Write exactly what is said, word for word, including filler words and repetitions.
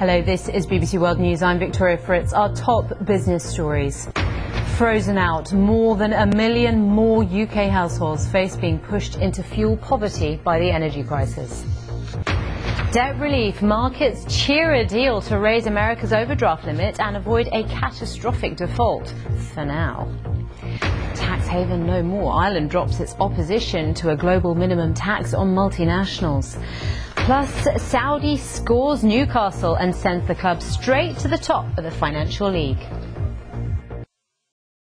Hello, this is B B C World News. I'm Victoria Fritz. Our top business stories. Frozen out. More than a million more U K households face being pushed into fuel poverty by the energy crisis. Debt relief. Markets cheer a deal to raise America's overdraft limit and avoid a catastrophic default. For now. Tax haven no more. Ireland drops its opposition to a global minimum tax on multinationals. Plus, Saudi scores Newcastle and sends the club straight to the top of the Financial League.